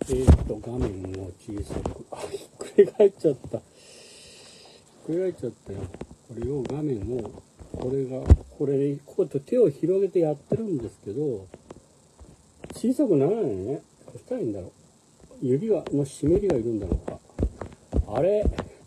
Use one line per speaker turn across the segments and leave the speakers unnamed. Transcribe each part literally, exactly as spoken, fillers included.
えーっと、画面を小さく、あ、ひっくり返っちゃった。ひっくり返っちゃったよ。これを画面を、これが、これ、こうやって手を広げてやってるんですけど、小さくならないね。どうしたらいいんだろう。指は、の湿りがいるんだろうか。あれ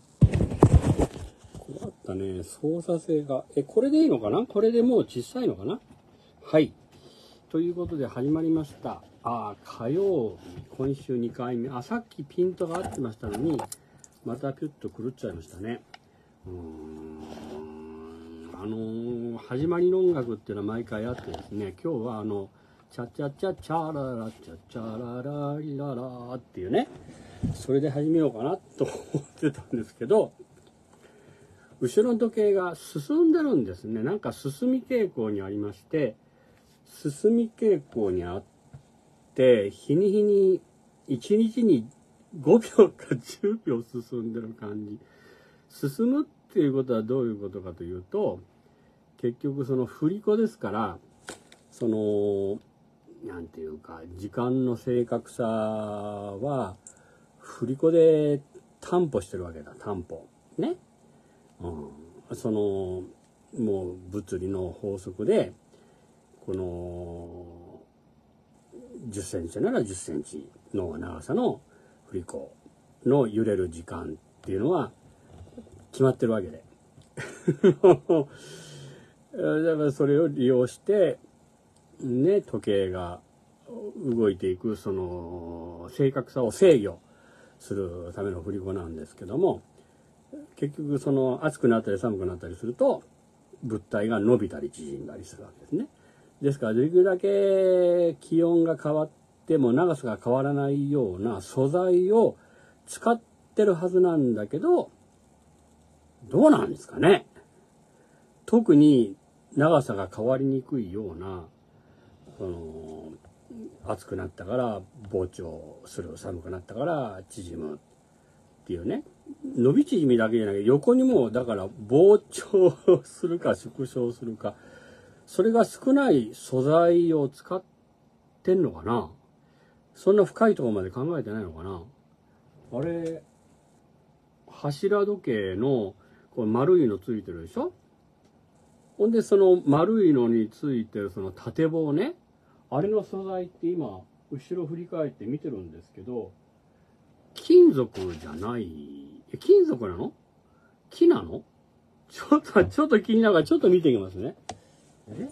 困ったね。操作性が。え、これでいいのかな？これでもう小さいのかな？はい。ということで始まりました。あ、火曜日、今週にかいめ。あ、さっきピントが合ってましたのに、またピュッと狂っちゃいましたね。うーん。あのー、始まりの音楽っていうのは毎回あってですね、今日はあの、チャチャチャチャララチャチャララリララっていうね、それで始めようかなと思ってたんですけど、後ろの時計が進んでるんですね。なんか進み傾向にありまして、進み傾向にあって、日に日にいちにちにごびょうかじゅうびょう進んでる感じ。進むっていうことはどういうことかというと、結局その振り子ですから、その、なんていうか、時間の正確さは、振り子で担保してるわけだ、担保。ね。うん、その、もう物理の法則で、この、じゅっセンチならじゅっセンチの長さの振り子の揺れる時間っていうのは決まってるわけで。だからそれを利用して、ね、時計が動いていく、その、正確さを制御するための振り子なんですけども、結局その暑くなったり寒くなったりすると、物体が伸びたり縮んだりするわけですね。ですから、できるだけ気温が変わっても長さが変わらないような素材を使ってるはずなんだけど、どうなんですかね。特に長さが変わりにくいような、その、暑くなったから膨張する、寒くなったから縮むっていうね。伸び縮みだけじゃなくて、横にもだから膨張するか縮小するか、それが少ない素材を使ってんのかな。そんな深いところまで考えてないのかな。あれ、柱時計のこれ丸いのついてるでしょ。ほんでその丸いのについてるその縦棒ね、あれの素材って今後ろ振り返って見てるんですけど、金属じゃない。え、金属なの？木なの？ちょっとちょっと気になるからちょっと見ていきますね。え？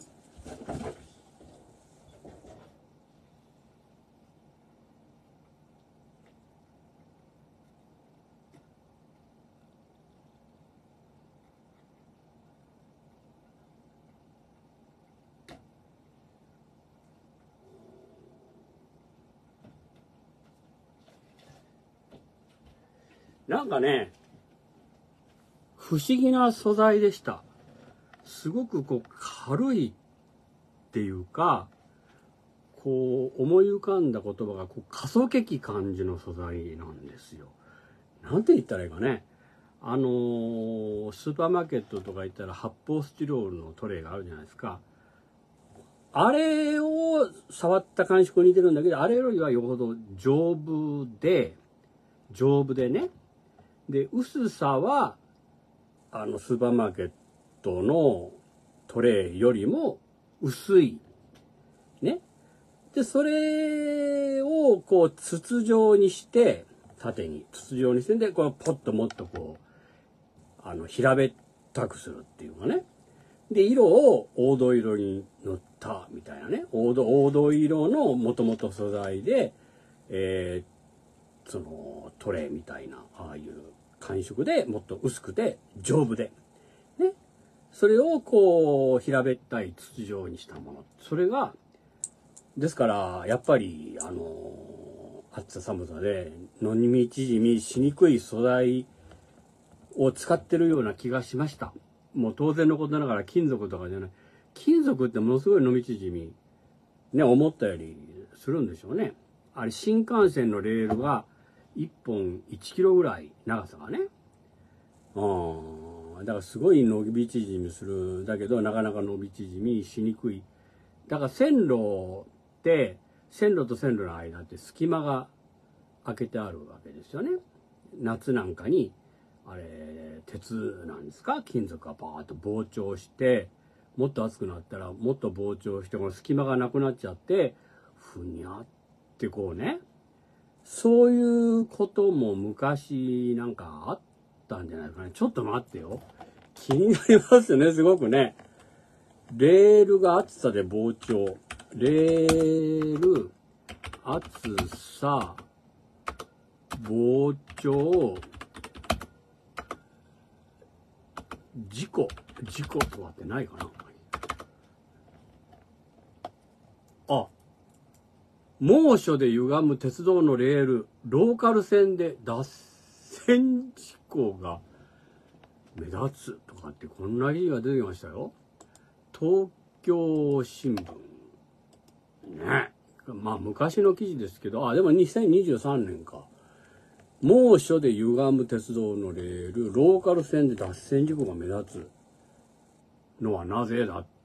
なんかね、不思議な素材でした。すごくこう軽いっていうか、こう思い浮かんだ言葉がこう過疎的感じの素材なんですよ。なんて言ったらいいかね。あのー、スーパーマーケットとか行ったら発泡スチロールのトレイがあるじゃないですか。あれを触った感触に似てるんだけど、あれよりはよほど丈夫で、丈夫でね。で、薄さは、あの、スーパーマーケットのトレイよりも薄い。ね。で、それをこう筒状にして、縦に筒状にして、で、こうポッともっとこう、あの、平べったくするっていうかね。で、色を黄土色に塗ったみたいなね。黄土、黄土色のもともと素材で、えー、そのトレイみたいな、ああいう感触でもっと薄くて丈夫で。ね。それをこう、平べったい筒状にしたもの。それが、ですから、やっぱり、あの、暑さ寒さで、飲み縮みしにくい素材を使ってるような気がしました。もう当然のことながら金属とかじゃない。金属ってものすごい飲み縮み、ね、思ったよりするんでしょうね。あれ、新幹線のレールがいっぽんいちキロぐらい、長さがね。うん。だからすごい伸び縮みする。だけど、なかなか伸び縮みしにくい。だから線路って、線路と線路の間って隙間が開けてあるわけですよね。夏なんかにあれ鉄なんですか、金属がパーッと膨張して、もっと熱くなったらもっと膨張して、この隙間がなくなっちゃってふにゃってこうね、そういうことも昔なんかあったんじゃないかな。ちょっと待ってよ、気になりますね、すごくね。レールが厚さで膨張、レール厚さ膨張事故事故とかってないかな。あ、猛暑で歪む鉄道のレール、ローカル線で脱線事故が目立つとかってこんな記事が出てきましたよ。東京新聞ね。まあ昔の記事ですけど、あ、でもにせんにじゅうさんねんか。猛暑で歪む鉄道のレール、ローカル線で脱線事故が目立つのはなぜだって。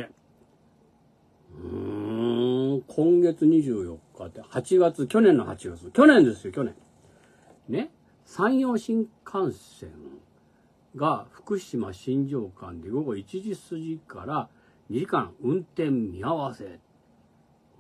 うーん、今月にじゅうよっかって、はちがつ、去年のはちがつ、去年ですよ、去年。ね、山陽新幹線が福島新庄間で午後いちじ過ぎからにじかん運転見合わせ。あ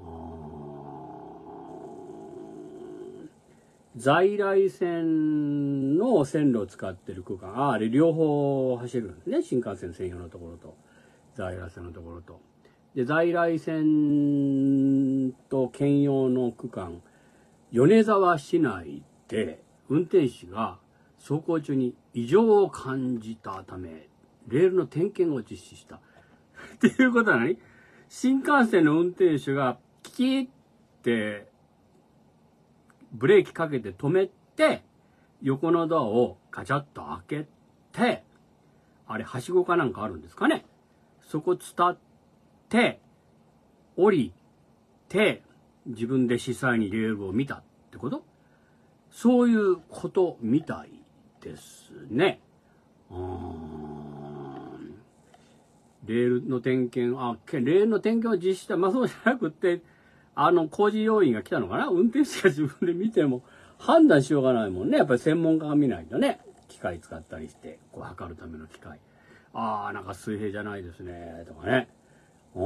在来線の線路を使ってる区間、ああれ両方走るんですね、新幹線専用のところと在来線のところと。で在来線と兼用の区間、米沢市内で運転士が走行中に異常を感じたためレールの点検を実施したっていうことは何？新幹線の運転手がキキーってブレーキかけて止めて、横のドアをガチャッと開けて、あれはしごかなんかあるんですかね、そこ伝って降りて自分で実際にレールを見たってこと？そういうことみたいですね。うーん、レールの点検、あ、レールの点検を実施した、まあそうじゃなくって、あの工事要員が来たのかな。運転手が自分で見ても判断しようがないもんね。やっぱり専門家が見ないとね。機械使ったりしてこう測るための機械、ああなんか水平じゃないですねとかね。う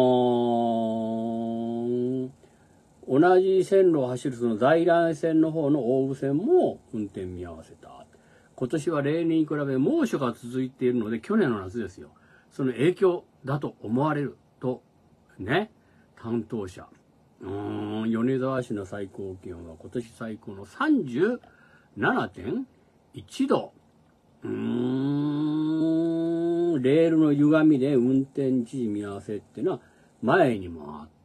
ーん、同じ線路を走るその在来線の方の大府線も運転見合わせた。今年は例年に比べ猛暑が続いているので、去年の夏ですよ、その影響だと思われるとね、担当者。うーん、米沢市の最高気温は今年最高の さんじゅうななてんいちど。うーん、レールの歪みで運転一時見合わせっていうのは前にもあった。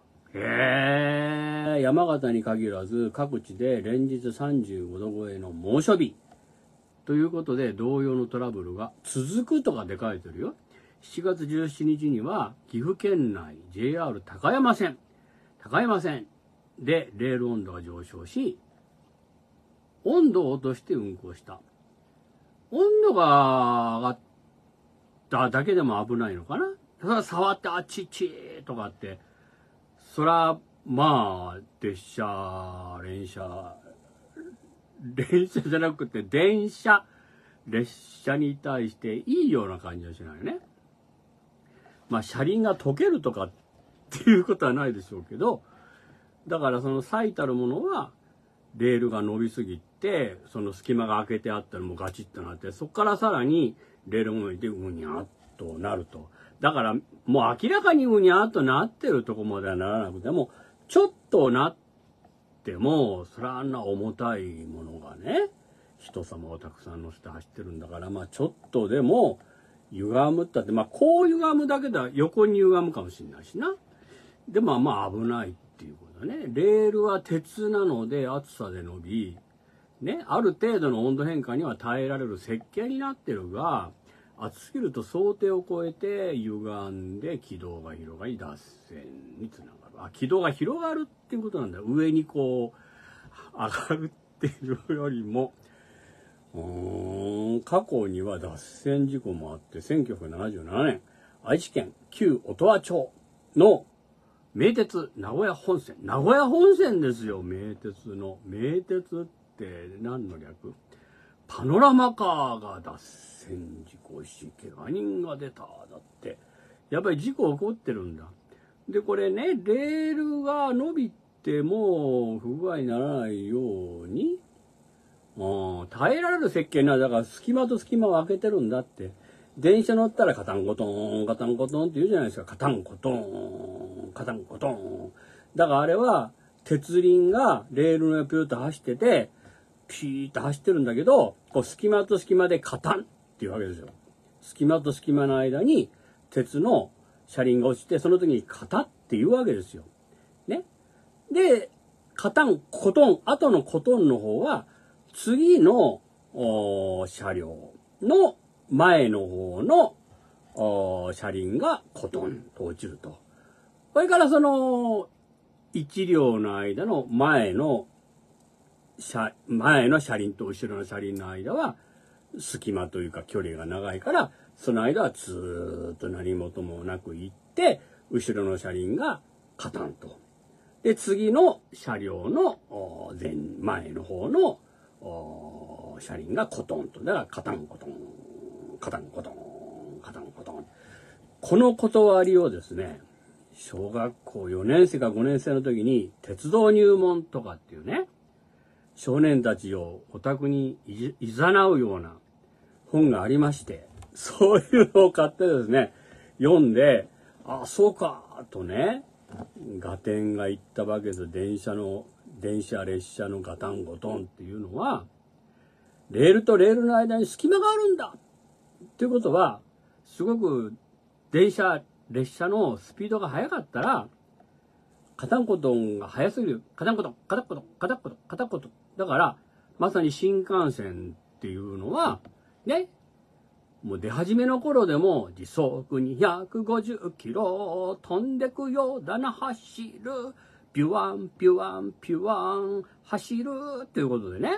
へえ、山形に限らず各地で連日さんじゅうごど超えの猛暑日ということで、同様のトラブルが続くとかで書いてるよ。しちがつじゅうしちにちには岐阜県内 ジェイアール 高山線高山線でレール温度が上昇し、温度を落として運行した。温度が上がっただけでも危ないのかな。それは触ってあっちっちとかって、そらまあ列車連車連車じゃなくて電車列車に対していいような感じはしないよね。まあ車輪が溶けるとかっていうことはないでしょうけど、だからその最たるものはレールが伸びすぎて、その隙間が開けてあったらもうガチッとなって、そこからさらにレールが伸びてうにゃっとなると。だからもう明らかにうにゃっとなってるとこまではならなくても、ちょっとなってもそれはあんな重たいものがね、人様をたくさん乗せて走ってるんだから、まあちょっとでも歪むったって、まあこう歪むだけでは横に歪むかもしれないしな。でもまあ危ないっていうことだね。レールは鉄なので厚さで伸び、ね、ある程度の温度変化には耐えられる設計になってるが、厚すぎると想定を超えて歪んで軌道が広がり脱線につながる。あ、軌道が広がるっていうことなんだ。上にこう上がるっていうよりも、うーん、過去には脱線事故もあって、せんきゅうひゃくななじゅうななねん愛知県旧音羽町の名鉄名古屋本線。名古屋本線ですよ、名鉄の。名鉄って何の略？パノラマカーが脱線事故し、怪我人が出た。だって。やっぱり事故起こってるんだ。で、これね、レールが伸びても不具合にならないように、うん、耐えられる設計な、だから隙間と隙間を空けてるんだって。電車乗ったらカタンコトン、カタンコトンって言うじゃないですか。カタンコトン、カタンコトン。だからあれは、鉄輪がレールの上ピューッと走ってて、ピーッと走ってるんだけど、こう隙間と隙間でカタンっていうわけですよ。隙間と隙間の間に鉄の車輪が落ちて、その時にカタっていうわけですよ。ね。で、カタン、コトン、後のコトンの方は、次の車両の前の方の車輪がコトンと落ちると。それからその一両の間の前の車、前の車輪と後ろの車輪の間は隙間というか距離が長いから、その間はずーっと何事もなく行って、後ろの車輪がカタンと。で、次の車両の前、前の方の車輪がコトンと。だからカタンコトン、カタンコトン、カタンコトン。この断りをですね、小学校よねん生かごねん生の時に鉄道入門とかっていうね、少年たちをオタクにいざなうような本がありまして、そういうのを買ってですね、読んで、あ、そうか、とね、ガテンが言ったわけです。電車の、電車列車のガタンゴトンっていうのは、レールとレールの間に隙間があるんだっていうことは、すごく電車、列車のスピードが速かったら、カタンコトンが速すぎる。カタンコトン、カタンコトン、カタンコトン、カタンコトン。だから、まさに新幹線っていうのは、ね、もう出始めの頃でも時速にひゃくごじゅっキロ飛んでくようだな走る。ピュワン、ピュワン、ピュワン、走るっていうことでね。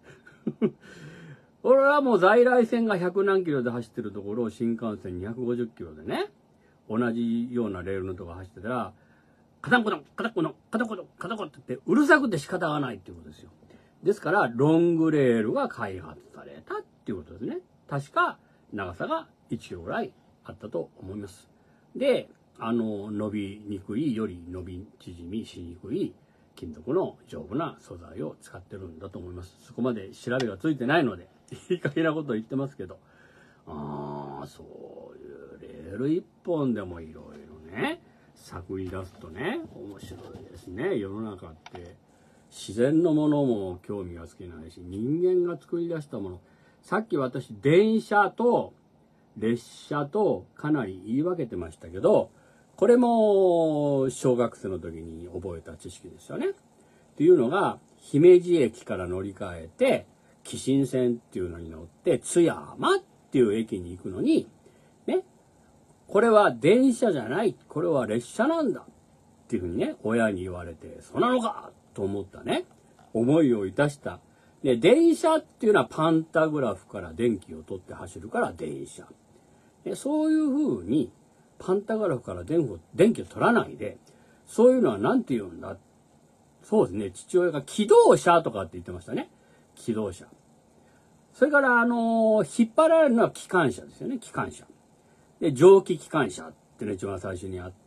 俺はもう在来線がひゃく何キロで走ってるところを新幹線にひゃくごじゅっキロでね、同じようなレールのとこ走ってたら、カタンコトン、カタンコトン、カタンコトン、カタンコトンってうるさくて仕方がないっていうことですよ。ですから、ロングレールが開発されたっていうことですね。確か長さがいちキロぐらいあったと思います。で、あの、伸びにくいより伸び縮みしにくい金属の丈夫な素材を使ってるんだと思います。そこまで調べがついてないので、いい加減なことを言ってますけど、ああ、そういうレール一本でもいろいろね、作り出すとね、面白いですね。世の中って自然のものも興味が尽きないし、人間が作り出したもの、さっき私電車と列車とかなり言い分けてましたけど、これも小学生の時に覚えた知識ですよね。っていうのが、姫路駅から乗り換えて紀信線っていうのに乗って津山っていう駅に行くのにね、これは電車じゃない、これは列車なんだっていうふうにね、親に言われて、そうなのかと思ったね、思いをいたした。で、電車っていうのはパンタグラフから電気を取って走るから電車。で、そういうふうにパンタグラフから電気を、電気を取らないで、そういうのは何て言うんだ。そうですね、父親が気動車とかって言ってましたね。気動車。それから、あのー、引っ張られるのは機関車ですよね、機関車。で、蒸気機関車っていうのが一番最初にあって、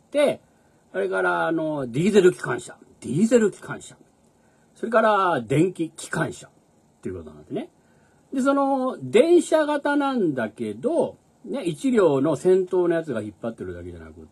それから、あの、ディーゼル機関車。ディーゼル機関車。それから、電気機関車っていうことなんですね。で、その、電車型なんだけど、ね、一両の先頭のやつが引っ張ってるだけじゃなくって、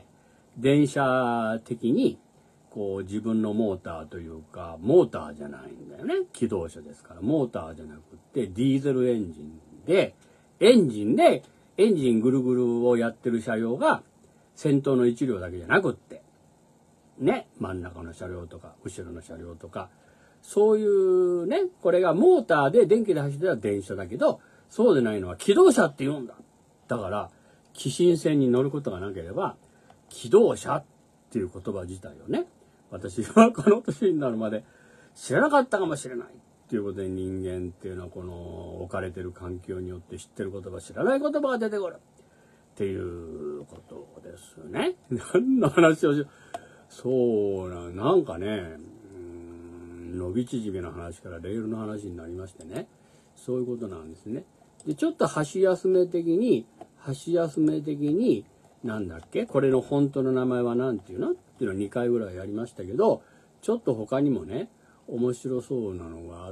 電車的に、こう、自分のモーターというか、モーターじゃないんだよね。気動車ですから、モーターじゃなくって、ディーゼルエンジンで、エンジンで、エンジンぐるぐるをやってる車両が、先頭の一両だけじゃなくって、ね、真ん中の車両とか、後ろの車両とか、そういうね、これがモーターで電気で走ってたら電車だけど、そうでないのは気動車って言うんだ。だから、紀信線に乗ることがなければ、気動車っていう言葉自体をね、私はこの年になるまで知らなかったかもしれないっていうことで、人間っていうのはこの置かれてる環境によって知ってる言葉、知らない言葉が出てくる。 っていうことですね。何の話をしよう。そうな、なんかね、うーん、伸び縮みの話からレールの話になりましてね。そういうことなんですね。で、ちょっと箸休め的に、箸休め的に、なんだっけこれの本当の名前は何ていうのっていうのをにかいぐらいやりましたけど、ちょっと他にもね、面白そうなのがあって、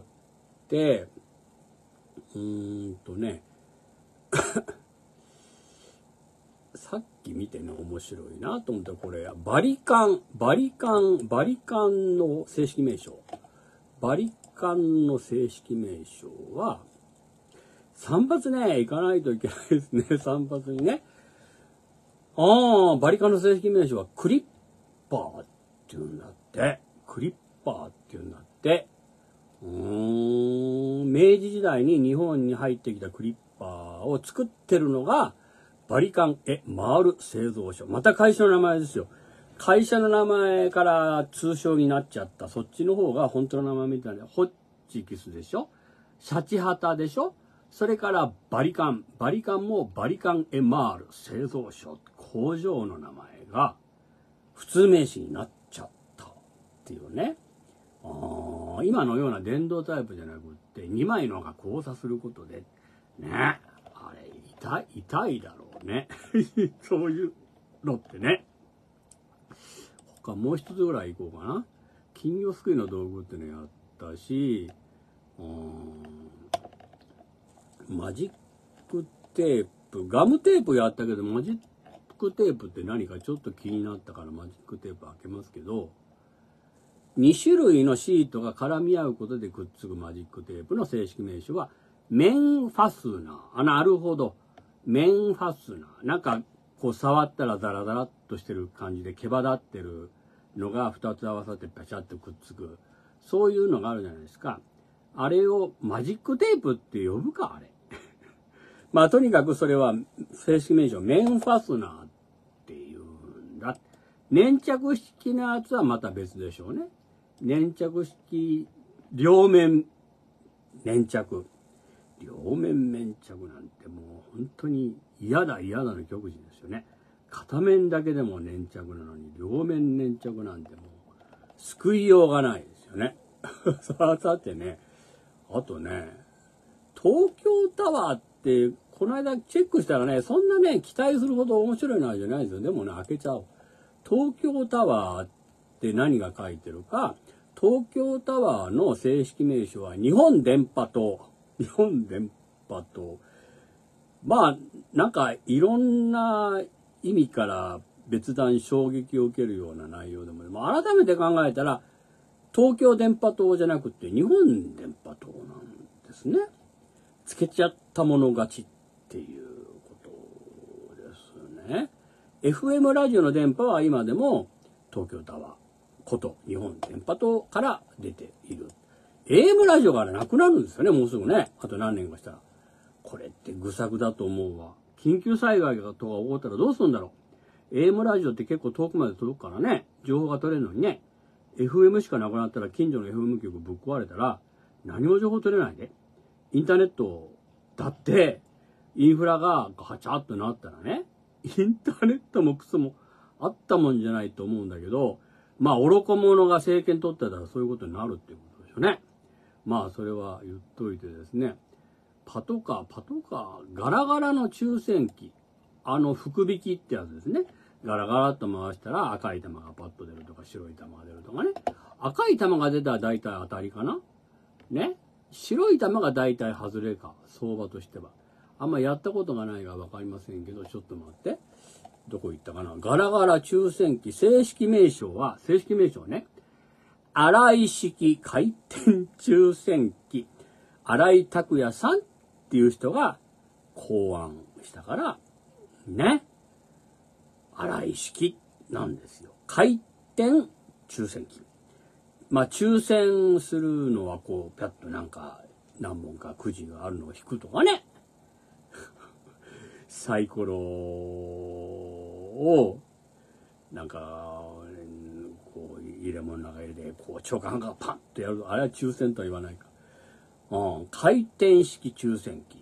うーんとね、さっき見てね、面白いなと思ったら、これ、バリカン、バリカン、バリカンの正式名称。バリカンの正式名称は、散髪ね、行かないといけないですね、散髪にね。ああ、バリカンの正式名称はクリッパーっていうんだって。クリッパーっていうんだって。うーん、明治時代に日本に入ってきたクリッパーを作ってるのが、バリカンエマール製造所。また会社の名前ですよ。会社の名前から通称になっちゃった。そっちの方が本当の名前みたいな。ホッチキスでしょ。シャチハタでしょ。それからバリカン。バリカンもバリカンエマール製造所。工場の名前が普通名詞になっちゃったっていうね。あ今のような電動タイプじゃなくってにまいのが交差することでね。あれ痛い、痛いだろうね。そういうのってね。他もう一つぐらい行こうかな。金魚すくいの道具ってのやったし、うーんマジックテープ、ガムテープやったけど、マジックテープって何かちょっと気になったからマジックテープ開けますけど、にしゅるいのシートが絡み合うことでくっつくマジックテープの正式名称は、面ファスナー。あ、なるほど。面ファスナー。なんか、こう触ったらザラザラっとしてる感じで毛羽立ってるのがふたつ合わさってペチャッとくっつく。そういうのがあるじゃないですか。あれをマジックテープって呼ぶか、あれ。まあ、とにかくそれは正式名称、面ファスナーっていうんだ。粘着式のやつはまた別でしょうね。粘着式、両面粘着。両面粘着なんてもう本当に嫌だ嫌だの極致ですよね。片面だけでも粘着なのに両面粘着なんてもう救いようがないですよね。ささてね、あとね、東京タワーってこの間チェックしたらね、そんなね期待するほど面白いのじゃないですよ。でもね、開けちゃおう。東京タワーって何が書いてるか。東京タワーの正式名称は日本電波塔。日本電波塔。まあ、なんかいろんな意味から別段衝撃を受けるような内容でも、まあ、改めて考えたら、東京電波塔じゃなくて日本電波塔なんですね。つけちゃったもの勝ちっていうことですね。エフエム ラジオの電波は今でも東京タワーこと日本電波塔から出ている。エーエム ラジオからなくなるんですよね、もうすぐね。あと何年かしたら。これって愚策だと思うわ。緊急災害とか起こったらどうするんだろう。エーエム ラジオって結構遠くまで届くからね、情報が取れるのにね。エフエム しかなくなったら近所の エフエム 局ぶっ壊れたら何も情報取れないで。インターネットだってインフラがガチャッとなったらね、インターネットもクソもあったもんじゃないと思うんだけど、まあ愚か者が政権取ってたらそういうことになるっていうことでしょうね。まあそれは言っといてですね、パトカー、パトカー、ガラガラの抽選機、あの福引きってやつですね。ガラガラっと回したら赤い玉がパッと出るとか白い玉が出るとかね。赤い玉が出たら大体当たりかな。ね。白い玉が大体外れか、相場としては。あんまやったことがないがわかりませんけど、ちょっと待って。どこ行ったかな。ガラガラ抽選機、正式名称は、正式名称はね、荒井式回転抽選機、荒井拓也さんっていう人が考案したから、ね。荒井式なんですよ。回転抽選機。まあ、抽選するのはこう、ぴゃっとなんか、何本かくじがあるのを引くとかね。サイコロを、なんか、こう、入れ物の中入れて、こう、長官がパンとやると、あれは抽選とは言わないか。うん、回転式抽選機。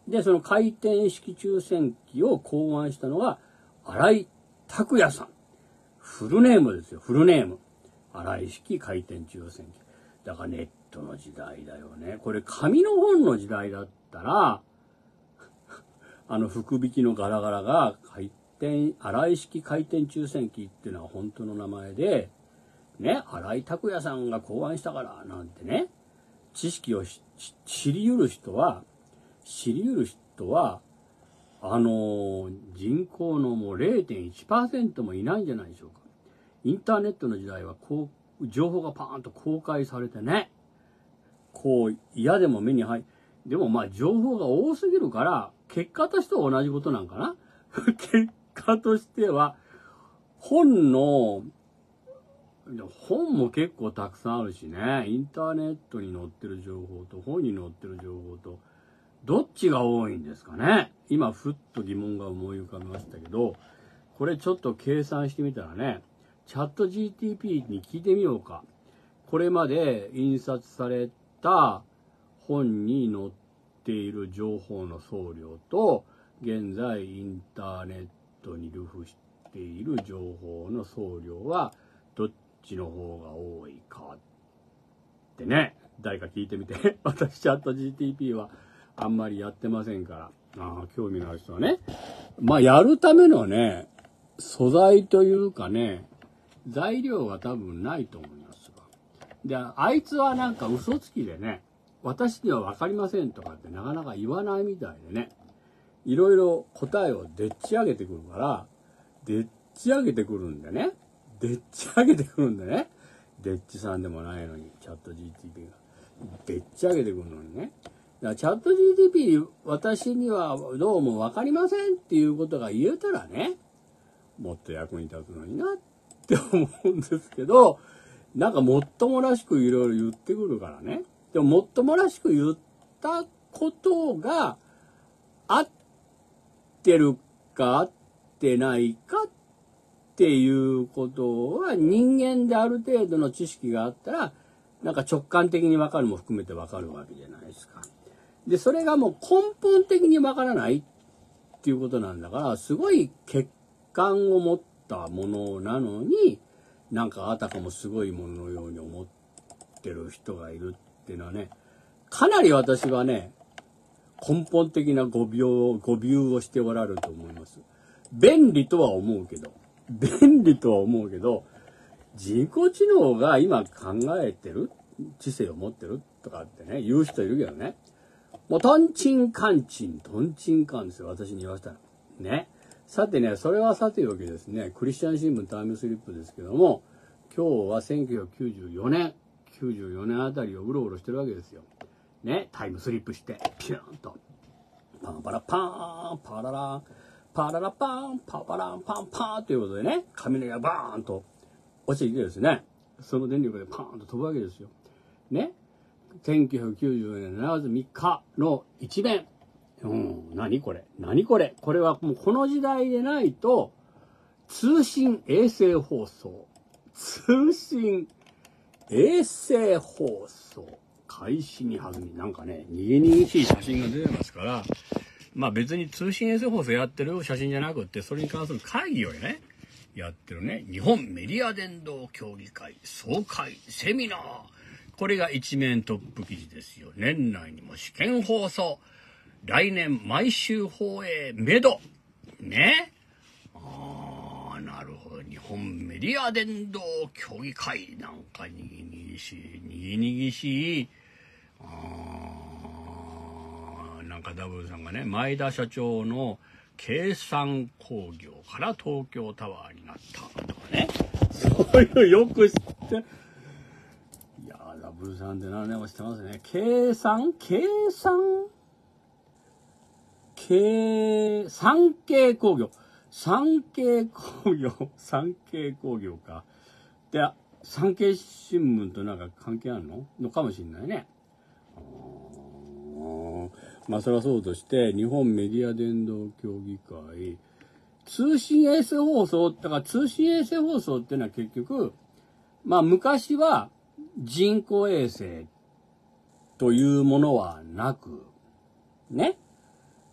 で、その回転式抽選機を考案したのが、新井拓也さん。フルネームですよ、フルネーム。新井式回転抽選機。だからネットの時代だよね。これ紙の本の時代だったら、あの福引きのガラガラが回転、新井式回転抽選機っていうのは本当の名前で、ね、新井拓也さんが考案したからなんてね、知識を知り得る人は、知り得る人は、あの、人口のもう れいてんいちパーセント もいないんじゃないでしょうか。インターネットの時代はこう、情報がパーンと公開されてね、こう、嫌でも目に入る。でもまあ情報が多すぎるから、結果としては同じことなんかな。結果としては、本の、本も結構たくさんあるしね、インターネットに載ってる情報と本に載ってる情報と、どっちが多いんですかね。今、ふっと疑問が思い浮かびましたけど、これちょっと計算してみたらね、チャット ジーティーピー に聞いてみようか。これまで印刷された本に載っている情報の総量と、現在インターネットに流布している情報の総量は、どっちの方が多いかってね、誰か聞いてみて。私、チャット ジーティーピー はあんまりやってませんから。ああ、興味のある人はね。まあ、やるためのね、素材というかね、材料は多分ないと思いますが。で、あいつはなんか嘘つきでね、私には分かりませんとかってなかなか言わないみたいでね、いろいろ答えをでっち上げてくるから、でっち上げてくるんでね、でっち上げてくるんでね、でっちさんでもないのに、チャット ジーティーピー が。でっち上げてくるのにね。だからチャット ジーティーピー 私にはどうも分かりませんっていうことが言えたらね、もっと役に立つのになって思うんですけど、なんかもっともらしくいろいろ言ってくるからね。でももっともらしく言ったことが合ってるか合ってないかっていうことは人間である程度の知識があったら、なんか直感的に分かるも含めて分かるわけじゃないですか。で、それがもう根本的に分からないっていうことなんだから、すごい欠陥を持ったものなのに、なんかあたかもすごいもののように思ってる人がいるっていうのはね、かなり私はね、根本的な誤病、誤謬をしておられると思います。便利とは思うけど、便利とは思うけど、人工知能が今考えてる、知性を持ってるとかってね、言う人いるけどね。もうトンチンカンチン、トンチンカンですよ、私に言わせたら。ね。さてね、それはさておきですね、クリスチャン新聞タイムスリップですけども、今日はせんきゅうひゃくきゅうじゅうよねん、きゅうじゅうよねんあたりをうろうろしてるわけですよ。ね、タイムスリップして、ピューンと。パンパラパーン、パララン、パララパーン、パパラン、パンパーンということでね、雷がバーンと落ちてきてですね、その電力でパーンと飛ぶわけですよ。ね。せんきゅうひゃくきゅうじゅうよねんしちがつみっかの一面。うん、何これ何これこれはもうこの時代でないと、通信衛星放送。通信衛星放送。開始に弾み。なんかね、にげにげしい写真が出てますから、まあ別に通信衛星放送やってる写真じゃなくって、それに関する会議をね、やってるね、日本メディア伝道協議会総会セミナー。これが一面トップ記事ですよ。年内にも試験放送。来年毎週放映めど。ね。ああ、なるほど。日本メディア伝道協議会。なんかにぎにぎしい、にぎにぎしい。ああ、なんかダブルさんがね、前田社長の計算工業から東京タワーになったとかね。そういうのよく知って。いやー、ダブルさんって何年も知ってますね。計算計算計、産経工業。産経工業。産経工業か。で、産経新聞となんか関係あるののかもしれないね。まあそれはそうとして、日本メディア伝道協議会、通信衛星放送、だから通信衛星放送っていうのは結局、まあ昔は人工衛星というものはなく、ね。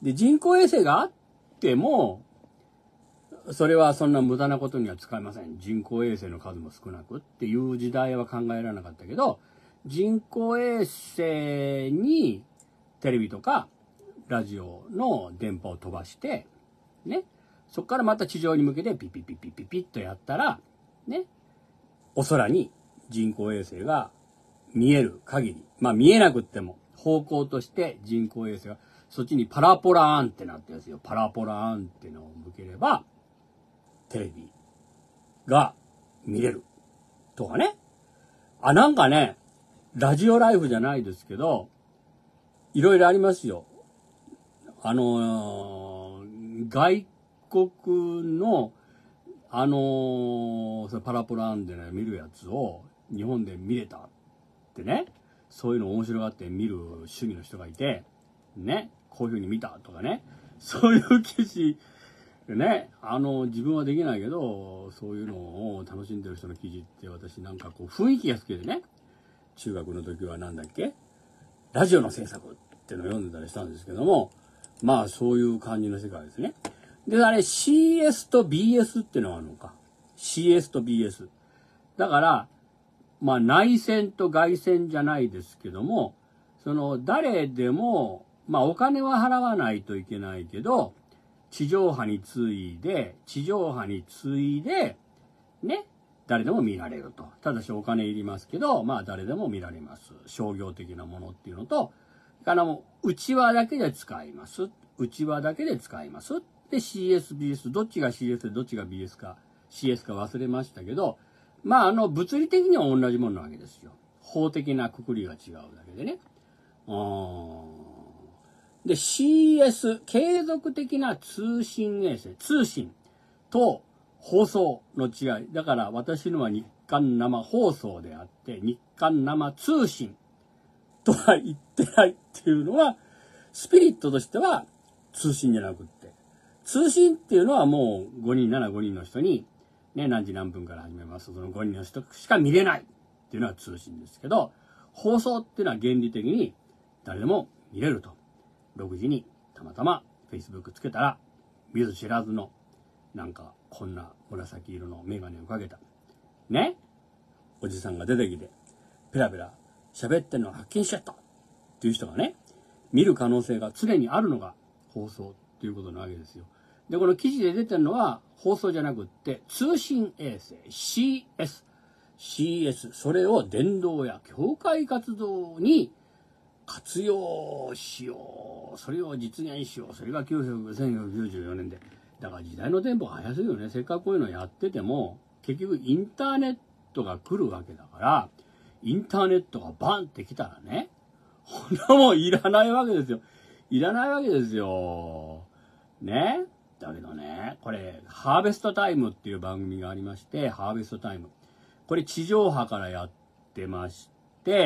で、人工衛星があっても、それはそんな無駄なことには使えません。人工衛星の数も少なくっていう時代は考えられなかったけど、人工衛星にテレビとかラジオの電波を飛ばして、ね、そこからまた地上に向けてピッピッピッピッピッピッとやったら、ね、お空に人工衛星が見える限り、まあ見えなくっても方向として人工衛星がそっちにパラポラアンテナってやつよ。パラポラアンテナを向ければ、テレビが見れるとかね。あ、なんかね、ラジオライフじゃないですけど、いろいろありますよ。あのー、外国の、あのー、そのパラポラアンテナで見るやつを日本で見れたってね、そういうの面白がって見る主義の人がいて、ね、こういう風に見たとかね、そういう記事、ね、あの、自分はできないけど、そういうのを楽しんでる人の記事って私なんかこう雰囲気が好きでね、中学の時はなんだっけラジオの制作っていうのを読んでたりしたんですけども、まあそういう感じの世界ですね。で、あれ シーエス と ビーエス っていうのがあるのか。シーエス と ビーエス。だから、まあ内線と外線じゃないですけども、その誰でも、まあお金は払わないといけないけど、地上波に次いで、地上波に次いで、ね、誰でも見られると。ただしお金いりますけど、まあ誰でも見られます。商業的なものっていうのと、からもう内輪だけで使います。内輪だけで使います。で シーエス、ビーエス、どっちが シーエス でどっちが ビーエス か、シーエス か忘れましたけど、まああの物理的には同じものなわけですよ。法的なくくりが違うだけでね。あーで シーエス、継続的な通信衛星、通信と放送の違い。だから私のは日刊生放送であって、日刊生通信とは言ってないっていうのは、スピリットとしては通信じゃなくって。通信っていうのはもうごにんならごにんの人に、ね、何時何分から始めます。そのごにんの人しか見れないっていうのは通信ですけど、放送っていうのは原理的に誰でも見れると。ろくじにたまたま Facebook つけたら、見ず知らずの、なんかこんな紫色のメガネをかけた、ね、おじさんが出てきて、ペラペラ喋ってんのを発見しちゃったっていう人がね、見る可能性が常にあるのが放送っていうことなわけですよ。で、この記事で出てるのは放送じゃなくって通信衛星 シーエス。シーエス。それを伝道や教会活動に活用しよう。それを実現しよう。それがせんきゅうひゃくきゅうじゅうよねんで。だから時代のテンポが早すぎるよね。せっかくこういうのやってても、結局インターネットが来るわけだから、インターネットがバンって来たらね、ほんなもういらないわけですよ。いらないわけですよ。ね。だけどね、これ、ハーベストタイムっていう番組がありまして、ハーベストタイム。これ地上波からやってまして、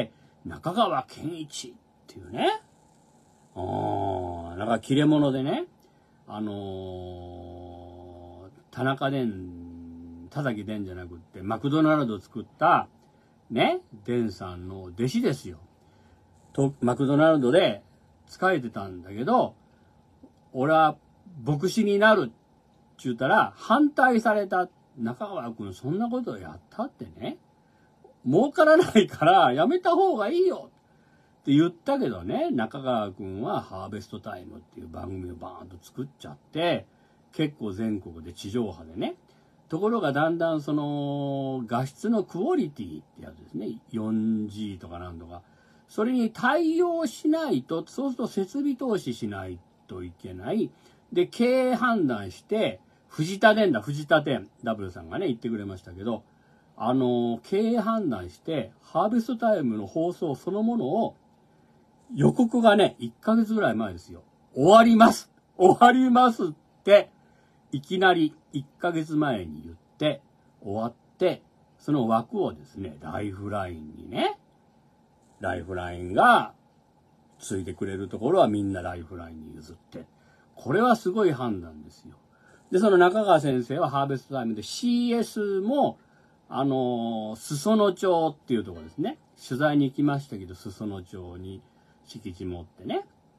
中川健一っていうね、あー、なんか切れ者でね、あのー、田中伝、田崎伝じゃなくって、マクドナルドを作った、ね、伝さんの弟子ですよ。と、マクドナルドで仕えてたんだけど、俺は牧師になるって言ったら、反対された。中川君、そんなことをやったってね、儲からないからやめた方がいいよって言ったけどね、中川君はハーベストタイムっていう番組をバーンと作っちゃって、結構全国で地上波でね。ところがだんだんその画質のクオリティってやつですね。よんジー とかなんとか。それに対応しないと、そうすると設備投資しないといけない。で、経営判断して、藤田伝だ、藤田伝。ダブルさんがね、言ってくれましたけど、あの、経営判断して、ハーベストタイムの放送そのものを、予告がね、いっかげつぐらい前ですよ。終わります終わりますって、いきなりいっかげつまえに言って、終わって、その枠をですね、ライフラインにね、ライフラインがついてくれるところはみんなライフラインに譲って、これはすごい判断ですよ。で、その中川先生はハーベストタイムで シーエス も、あの、裾野町っていうところですね。取材に行きましたけど、裾野町に敷地持ってね。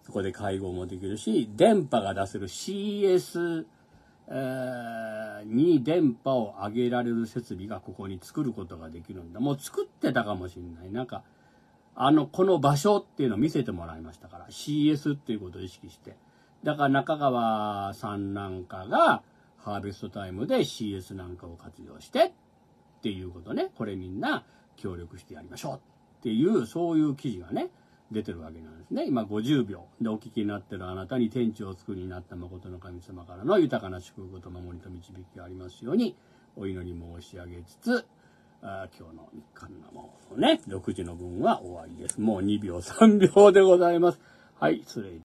そこで会合もできるし、電波が出せる シーエス、えー、に電波を上げられる設備がここに作ることができるんだ。もう作ってたかもしれない。なんか、あの、この場所っていうのを見せてもらいましたから、シーエス っていうことを意識して。だから中川さんなんかが、ハーベストタイムで シーエス なんかを活用して、っていうことね。これみんな協力してやりましょうっていう、そういう記事がね、出てるわけなんですね。今ごじゅうびょうでお聞きになってるあなたに天地を作りになった誠の神様からの豊かな祝福と守りと導きがありますようにお祈り申し上げつつ、あ今日の日刊のもうね、ろくじの分は終わりです。もうにびょうさんびょうでございます。はい、失礼。